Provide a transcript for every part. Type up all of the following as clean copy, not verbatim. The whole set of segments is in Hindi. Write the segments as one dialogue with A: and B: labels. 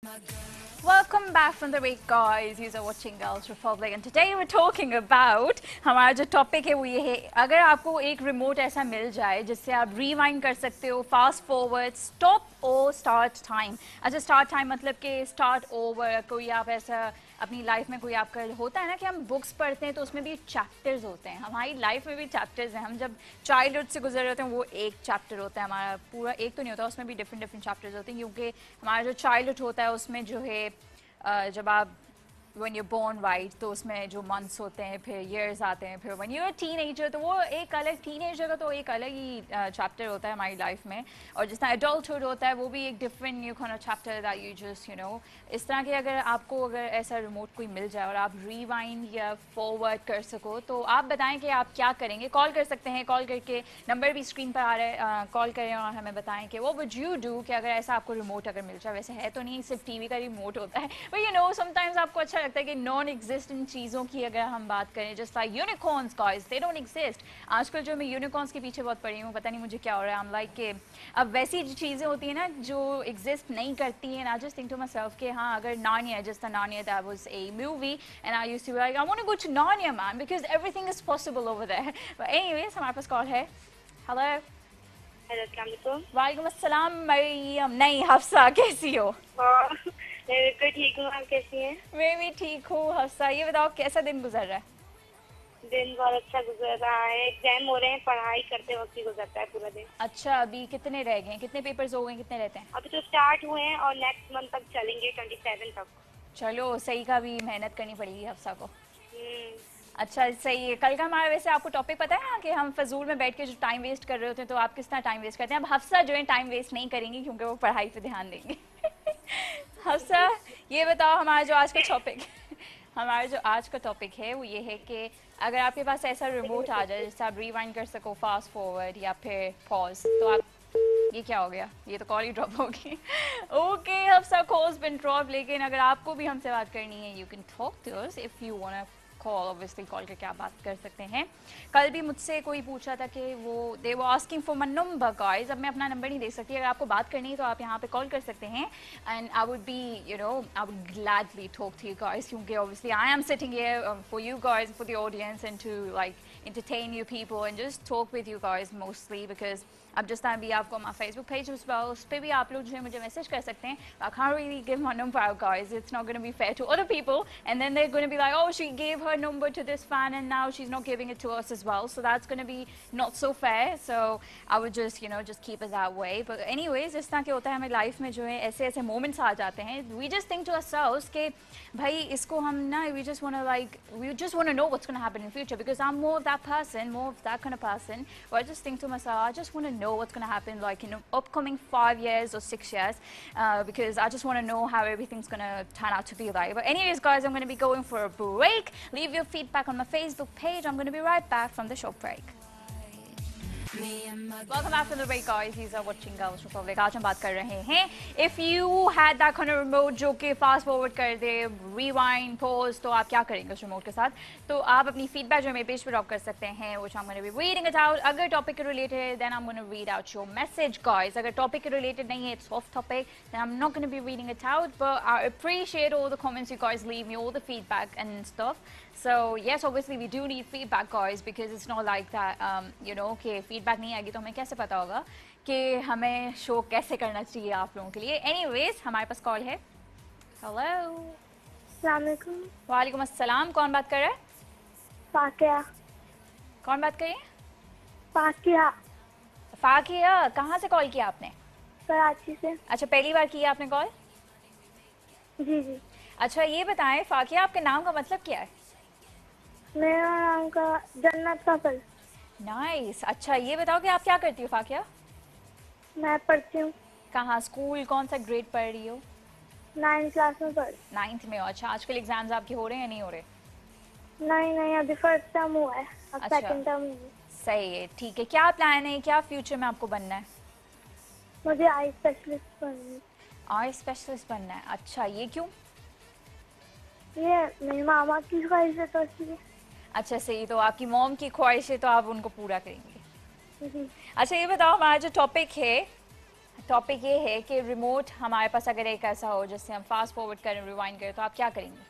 A: Welcome back from the break, guys. You are watching Girls Republic and today we're talking about हमारा जो टॉपिक है वो ये है, अगर आपको एक रिमोट ऐसा मिल जाए जिससे आप रिवाइंड कर सकते हो, फास्ट फॉरवर्ड, स्टॉप और स्टार्ट टाइम। अच्छा, स्टार्ट टाइम मतलब कि स्टार्ट ओवर, कोई आप ऐसा अपनी लाइफ में कोई आपका होता है ना कि हम बुक्स पढ़ते हैं तो उसमें भी चैप्टर्स होते हैं, हमारी लाइफ में भी चैप्टर्स हैं। हम जब चाइल्डहुड से गुजर रहे होते हैं वो एक चैप्टर होता है हमारा, पूरा एक तो नहीं होता, उसमें भी डिफरेंट डिफरेंट चैप्टर्स होते हैं, क्योंकि हमारा जो चाइल्डहुड होता है उसमें जो है जब आप when you're born, right, तो उसमें जो मंथ्स होते हैं, फिर ईयर्स आते हैं, फिर when you're a teenager तो वो एक अलग, टीनेजर का तो एक अलग ही चैप्टर होता है हमारी लाइफ में, और जिस तरह एडल्टहुड होता है वो भी एक different new kind of chapter that you just you know. इस तरह के अगर आपको अगर ऐसा रिमोट कोई मिल जाए और आप रिवाइंड या फॉरवर्ड कर सको तो आप बताएं कि आप क्या करेंगे। कॉल कर सकते हैं, कॉल करके नंबर भी स्क्रीन पर आ रहा है, कॉल करें और हमें बताएं कि वो वुड यू डू कि अगर ऐसा आपको रिमोट अगर मिल जाए। वैसे है तो नहीं, सिर्फ टीवी का रिमोट होता है, बट यू नो समटाइम्स आपको अच्छा लगता है कि नॉन एग्जिस्टेंट चीज़ों की अगर हम बात करें, just like unicorns, guys, they don't exist. आजकल जो मैं यूनिकॉर्न्स के पीछे बहुत पड़ी हूँ, पता नहीं मुझे क्या हो रहा है। आई एम लाइक कि अब वैसी चीज़ें होती हैं ना जो एग्जिस्ट नहीं करती हैं, I just think to my self कि हाँ, अगर नानिया, just नानिया, that was a movie and I used to be like I want to go to नानिया man because everything is possible over there. But anyways, हमारे पास कॉल है। हेलो।
B: हेलो, अस्सलाम वालेकुम।
A: वालेकुम अस्सलाम। मरियम नहीं, हफ्सा, कैसी हो?
B: मैं बिल्कुल ठीक हूँ, आप कैसी हैं?
A: मैं भी ठीक हूँ। हफ्सा, ये बताओ कैसा दिन गुजर रहा है?
B: दिन बहुत अच्छा गुजर रहा है। एग्जाम हो रहे हैं, पढ़ाई करते वक्त ही गुजरता है पूरा दिन।
A: अच्छा, अभी कितने रह गए, कितने पेपर्स हो गए, कितने रहते हैं?
B: अभी तो स्टार्ट हुए हैं और नेक्स्ट मंथ तक चलेंगे, 27 तक।
A: चलो, सही का भी मेहनत करनी पड़ेगी हफ्सा को।
B: हम्म।
A: अच्छा, सही है। कल का हमारा, वैसे आपको टॉपिक पता है ना कि हम फजूल में बैठ के जो टाइम वेस्ट कर रहे होते हैं, तो आप किस तरह टाइम वेस्ट करते हैं। अब हफ्सा जो है टाइम वेस्ट नहीं करेंगी क्योंकि वो पढ़ाई पे ध्यान देंगे। हफ्सा, ये बताओ हमारा जो आज का टॉपिक हमारा जो आज का टॉपिक है वो ये है कि अगर आपके पास ऐसा रिमोट आ जाए जिससे आप रिवाइंड कर सको, फास्ट फॉरवर्ड या फिर पॉज, तो आप, ये क्या हो गया, ये तो कॉल ही ड्रॉप होगी। Okay Hafsa, calls been drop, लेकिन अगर आपको भी हमसे बात करनी है, you can talk to us if you want call. Obviously call करके आप बात कर सकते हैं। कल भी मुझसे कोई पूछा था कि वो दे वो asking for my number, guys. अब मैं अपना नंबर नहीं दे सकती, अगर आपको बात करनी है तो आप यहाँ पे कॉल कर सकते हैं and I would be you know I would gladly talk to you guys, क्योंकि obviously I am sitting here for you guys, for the audience and to like entertain you people and just talk with you guys mostly because अब जिस टाइम भी आपको हमारा फेसबुक पेज उस पर भी आप लोग जो है मुझे मैसेज कर सकते हैं। I can't really give my number out, guys. It's not going to be fair to other people and then they're going to be like, oh, she gave her number to this fan and now she's not giving it to us as well, so that's going to be not so fair, so I would just you know just keep it that way. But anyways, इस तरह के होता है हमें लाइफ में जो है ऐसे ऐसे मोमेंट्स आ जाते हैं, we just think to ourselves कि भाई इसको हम ना, we just want to know what's going to happen in future because I'm more of that person, more of that kind of person, where I just think to myself, I just want to know what's going to happen like in upcoming 5 years or 6 years because I just want to know how everything's going to turn out to be like. But anyways, guys, I'm going to be going for a break. Leave your feedback on my Facebook page. I'm going to be right back from the short break. Welcome back to the break, guys. You are watching Girls Republic. आज हम बात कर रहे हैं if you had that kind of remote जो कि fast forward कर दे, rewind, pause, तो आप क्या करेंगे उस remote के साथ। तो आप अपनी feedback जो मेरे पेज पे ड्रॉप कर सकते हैं, which I'm going to be reading it out. अगर topic के related है, then I'm going to read out your message, guys. अगर topic के related नहीं है, it's off topic, then I'm not going to be reading it out. But I appreciate all the comments you guys leave me, all the feedback and stuff. So yes, obviously we do need feedback, guys, because it's not like that, you know, कि feedback नहीं आएगी तो हमें कैसे पता होगा कि हमें शो कैसे करना चाहिए आप लोगों के लिए। Anyways, हमारे पास कॉल है। हेलो।
B: अस्सलाम वालेकुम।
A: वालेकुम अस्सलाम। कौन बात कर रहा है?
B: फाकिया।
A: कौन बात कर रही है?
B: फाकिया।
A: फाकिया, कहाँ से कॉल किया आपने?
B: कराची से।
A: अच्छा, पहली बार किया आपने कॉल?
B: जी जी।
A: अच्छा, ये बताएं फाकिया, आपके नाम का मतलब क्या है?
B: मेरा नाम का जन्नत का फल।
A: नाइस। अच्छा, ये बताओ कि आप क्या करती हो फाकिया?
B: मैं पढ़ती हूँ।
A: कहाँ, स्कूल, कौन सा ग्रेड पढ़ रही हो?
B: 9th क्लास में पढ़।
A: 9th में हो। अच्छा, आजकल एग्जाम्स आपके हो रहे हैं या नहीं हो रहे?
B: नहीं नहीं, अभी फर्स्ट टर्म हुआ है, अब
A: अच्छा।
B: Second term.
A: सही है, ठीक है। क्या प्लान है, क्या फ्यूचर में आपको बनना है?
B: मुझे आई स्पेशलिस्ट बननी है।
A: आई स्पेशलिस्ट बनना है। अच्छा, ये क्यों?
B: ये मेरी मामा की ख्वाहिश है तो इसलिए।
A: अच्छा, सही। तो आपकी मॉम की ख्वाहिश है तो आप उनको पूरा करेंगे।
B: जी।
A: अच्छा, ये बताओ हमारा जो टॉपिक है टॉपिक ये है कि रिमोट हमारे पास अगर एक ऐसा हो जिससे हम फास्ट फॉरवर्ड करें, रिवाइंड करें, तो आप क्या करेंगे?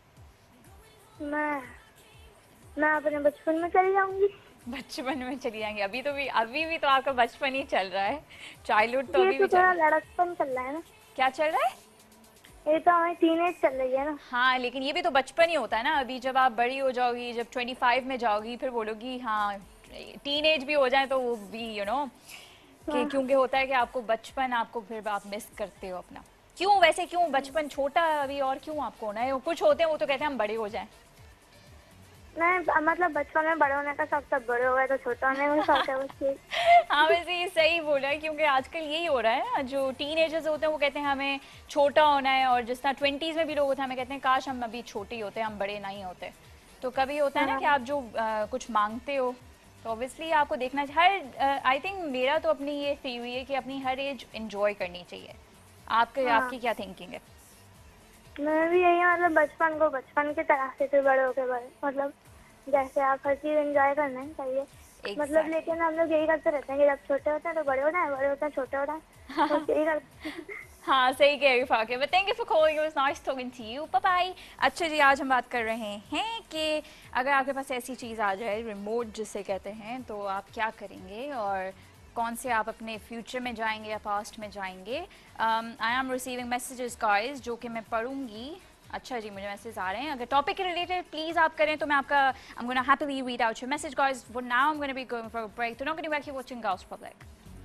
B: मैं अपने बचपन में चली जाऊंगी।
A: बचपन में चली जाएंगे? अभी भी तो आपका बचपन ही चल रहा है, चाइल्डहुड तो
B: ये
A: अभी
B: तो
A: भी चल
B: थोड़ा
A: रहा है।
B: लड़कपन चल रहा है ना।
A: क्या चल रहा है?
B: ये तो हमारी टीनेज चल रही है ना।
A: हाँ, लेकिन ये भी तो बचपन ही होता है ना। अभी जब आप बड़ी हो जाओगी, जब 25 में जाओगी, फिर बोलोगी हाँ टीन एज भी हो जाए तो वो भी कि
B: हाँ।
A: क्योंकि होता है कि आपको बचपन, आपको फिर आप मिस करते हो अपना। क्यों वैसे, क्यों बचपन छोटा अभी और क्यों आपको होना है? कुछ होते हैं वो तो कहते हैं हम बड़े हो जाएं।
B: नहीं, मतलब बचपन में बड़े होने का शौक, तब बड़े हो गए तो छोटा होने का शौक है बस।
A: हाँ वैसे ये सही बोला है, क्योंकि आजकल यही हो रहा है ना, जो टीन एजर्स होते हैं वो कहते हैं हमें छोटा होना है, और जिस तरह 20s में भी लोग होते हैं हमें कहते हैं काश हम अभी छोटे ही होते, हम बड़े नहीं होते। तो कभी होता है ना कि
B: हाँ।
A: आप जो कुछ मांगते हो तो ऑब्वियसली आपको देखना चाहिए। हर आई थिंक मेरा तो अपनी ये थ्योरी है कि अपनी हर एज इंजॉय करनी चाहिए।
B: हाँ,
A: आपकी क्या थिंकिंग है?
B: मैं भी यही, मतलब बचपन को बचपन की तरह से, फिर बड़े होके बड़े, मतलब जैसे आप हर चीज एंजॉय करना ही चाहिए। मतलब
A: एग्जैक्टली।
B: लेकिन हम लोग यही करते रहते हैं कि जब छोटे होते हैं तो बड़े हो रहे हैं, बड़े होते हैं छोटे हो रहे हैं, बस यही करते हैं।
A: हाँ सही कह रही फाके, but thank you for calling, it was nice talking to you, bye bye. अच्छा जी, आज हम बात कर रहे हैं कि अगर आपके पास ऐसी चीज़ आ जाए, रिमोट जिसे कहते हैं, तो आप क्या करेंगे और कौन से आप अपने फ्यूचर में जाएंगे या पास्ट में जाएंगे? I am receiving messages guys जो कि मैं पढ़ूंगी। अच्छा जी, मुझे मैसेज आ रहे हैं। अगर टॉपिक के रिलेटेड प्लीज़ आप करें तो मैं आपका I am gonna happily read out your message guys. For now I am gonna be going for a break, तो not going back here watching girls public.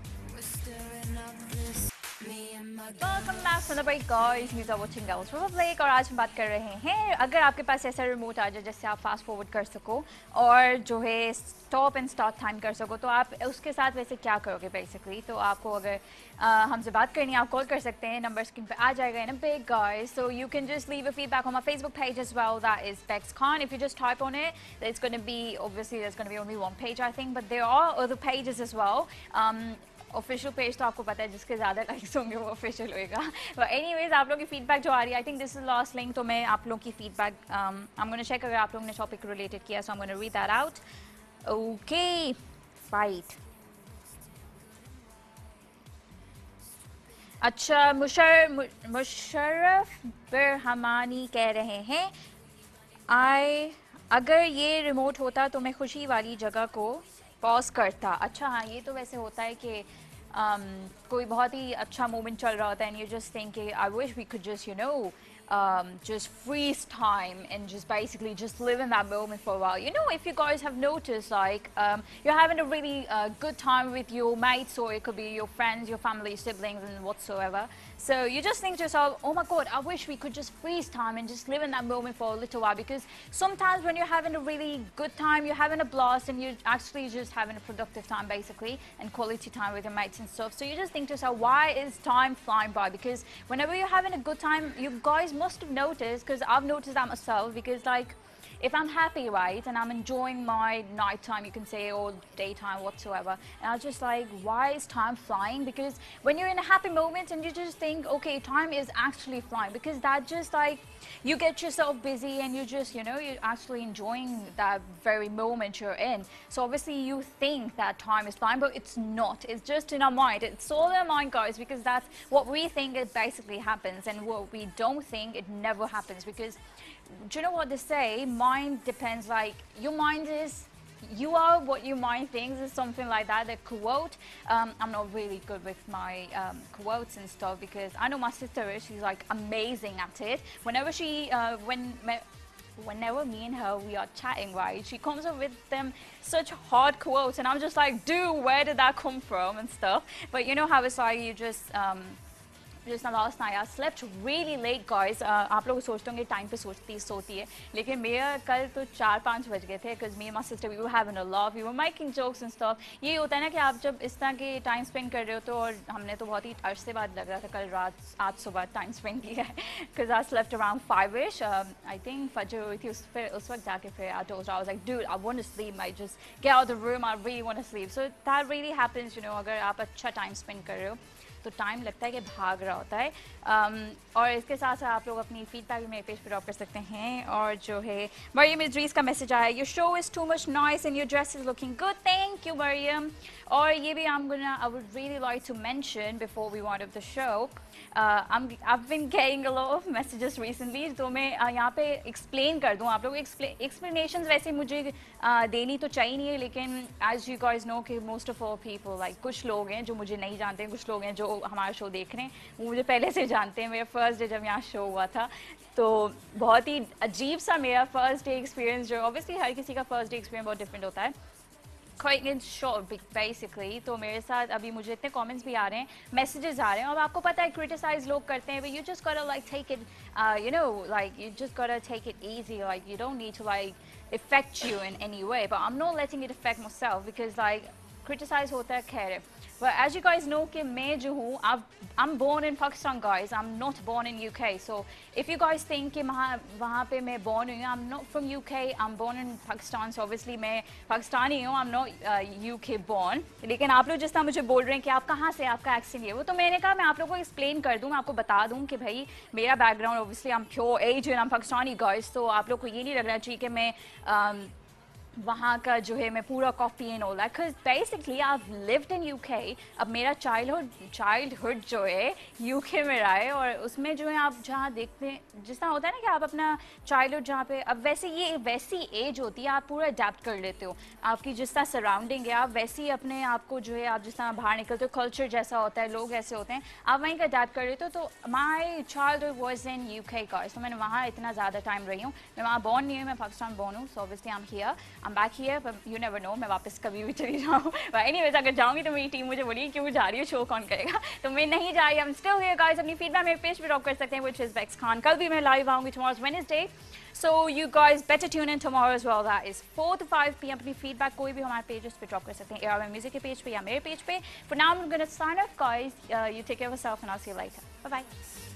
A: Welcome back from the break guys, you are watching girls public, और आज हम बात कर रहे हैं अगर आपके पास ऐसा रिमोट आ जाए जिससे आप फास्ट फॉरवर्ड कर सको और जो है स्टॉप एंड स्टार्ट टाइम कर सको, तो आप उसके साथ वैसे क्या करोगे बेसिकली। तो आपको अगर हमसे बात करनी है, आप कॉल कर सकते हैं, नंबर स्क्रीन पे आ जाएगा in a big guys, so you can just leave a feedback on my Facebook page as well, that is Becks Khan. If you just type on it, it's going to be, obviously there's going to be only one page I think, but there are other pages as well. Official page तो आपको पता है जिसके ज़्यादा लाइक्स होंगे वो ऑफिशियल होएगा। बट एनीवेज, आप लोगों की फीडबैक जो आ रही है, I think this is last link, तो मैं आप लोगों की feedback I am gonna check अगर आप लोगों ने टॉपिक रिलेटेड किया, so I am gonna read that out. Okay fight. अच्छा, मुशर्रफ बरहमानी कह रहे हैं आई अगर ये रिमोट होता तो मैं खुशी वाली जगह को पॉज करता। अच्छा हाँ, ये तो वैसे होता है कि कोई बहुत ही अच्छा मोमेंट चल रहा होता है and you just think I wish we could just just freeze time and just basically just live in that moment for a while. You know, if you guys have noticed, like you're having a really good time with your mates, or it could be your friends, your family, siblings, and whatsoever. So you just think to yourself, oh my God, I wish we could just freeze time and just live in that moment for a little while. Because sometimes when you're having a really good time, you're having a blast, and you're actually just having a productive time, basically, and quality time with your mates and stuff. So you just think to yourself, why is time flying by? Because whenever you're having a good time, you guys must have noticed, because I've noticed that myself, because like if I'm happy, right, and I'm enjoying my nighttime, you can say, or daytime, whatsoever, and I was just like, why is time flying? Because when you're in a happy moment and you just think, okay, time is actually flying, because that just like, you get yourself busy and you just, you're actually enjoying that very moment you're in. So obviously you think that time is flying, but it's not. It's just in our mind. It's all in our mind, guys, because that's what we think it basically happens, and what we don't think, it never happens. Because do you know what they say? Mind depends, like, your mind is, you are what your mind thinks, is something like that. The quote. I'm not really good with my quotes and stuff, because I know my sister is. She's like amazing at it. Whenever whenever me and her we are chatting, right, she comes up with them such hard quotes, and I'm just like, dude, where did that come from and stuff. But you know how it's like, you just last night I slept really late, guys. आप लोग सोचते होंगे टाइम पे सोती है, लेकिन मेरा कल तो 4-5 बज गए थे, because me and my sister, we were having a laugh, we were making jokes and stuff. ये होता है ना कि आप जब इस तरह के टाइम स्पेंड कर रहे हो, तो और हमने तो बहुत ही अरसे बाद लग रहा था कल रात, आज सुबह टाइम स्पेंड किया है, because I slept around 5ish. I think फजर हुई थी, उस वक्त जाके फिर I told her, I was like, dude, I want to sleep, I just get out of the room, I really want to sleep. So that really happens, अगर आप अच्छा टाइम स्पेंड कर रहे हो तो टाइम लगता है कि भाग रहा होता है। और इसके साथ साथ आप लोग अपनी फीडबैक भी मेरे पेज पर ड्रॉप कर सकते हैं। और जो है मरियम इद्रीस का मैसेज आया, your show is too much noise and your dress is looking good, thank you Mariyam. और ये भी I would really like to mention before we wound up the show, I've been getting a lot of messages recently, तो मैं यहाँ पे एक्सप्लेन कर दूँ आप लोग। एक्सप्लेनेशंस वैसे मुझे देनी तो चाहिए नहीं है, लेकिन एज यू गाइस नो कि most of all people like कुछ लोग हैं जो मुझे नहीं जानते हैं, कुछ लोग हैं जो हमारा शो देख रहे हैं वो मुझे पहले से जानते हैं। मेरा फर्स्ट डे जब यहाँ शो हुआ था तो बहुत ही अजीब सा मेरा फर्स्ट डे एक्सपीरियंस, जो ऑब्वियसली हर किसी का फर्स्ट डे एक्सपीरियंस बहुत डिफरेंट होता है। क्वाइट इन शॉर्ट बेसिकली तो मेरे साथ अभी मुझे इतने कमेंट्स भी आ रहे हैं, मैसेजेस आ रहे हैं, और आपको पता है क्रिटिसाइज लोग करते हैं, you just gotta like take it you know like you just gotta take it easy, like you don't need to like affect you in any way, but I am not letting it affect myself because like criticise होता है। खैर है, but as you guys know कि मैं जो हूँ I'm born in Pakistan guys, I'm not born in UK, so if you guys think कि वहाँ पे मैं born हुई हूँ, I'm not from UK, I'm born in Pakistan, so obviously मैं पाकिस्तानी हूँ, I'm not UK born। लेकिन आप लोग जिस तरह मुझे बोल रहे हैं कि आप कहाँ से, आपका एक्सेंट ये वो, तो मैंने कहा मैं आप लोगों को एक्सप्लेन कर दूँ, मैं आपको बता दूँ कि भाई मेरा background obviously I'm pure Asian, I'm Pakistani guys, तो आप लोग को ये नहीं लगना चाहिए कि मैं वहाँ का जो है मैं पूरा coffee and all that, because basically I lived in UK. अब मेरा चाइल्डहुड जो है यूके में रहा है, और उसमें जो है आप जहाँ देखते हैं जिस तरह होता है ना कि आप अपना चाइल्डहुड जहाँ पे, अब वैसे ये वैसी एज होती है आप पूरा अडेप्ट कर लेते हो, आपकी जिस तरह सराउंडिंग है आप वैसे ही अपने आप को जो है आप जिस तरह बाहर निकलते हो, कल्चर जैसा होता है, लोग ऐसे होते हैं, आप वहीं का अडेप्ट कर लेते हो। तो my childhood was in UK guys, तो मैंने वहाँ इतना ज़्यादा टाइम रही हूँ। मैं वहाँ बॉर्न नहीं हुई, मैं पाकिस्तान बॉर्न हूँ, so obviously I am here, I am back here, but you never know मैं वापस कभी भी चली जाऊँ। एनीवेज अगर जाऊँगी तो मेरी टीम मुझे बोली क्यों जा रही है, शो कौन करेगा, तो मैं नहीं जा रही, I am still here guys. अपनी फीडबैक मेरे पेज पे ड्रॉप कर सकते हैं, व्हिच इज बेक्स खान। कल भी मैं लाइव आऊँगी, tomorrow is Wednesday, so you guys better tune in tomorrow as well, that is 4 to 5 p.m. अपनी फीडबैक कोई भी हमारे पेजेस पे ड्रॉप कर सकते हैं, ARY म्यूजिक के पेज पे या मेरे पेज पे। For now I'm gonna sign off guys, you take care of yourself and I'll see you later, bye bye।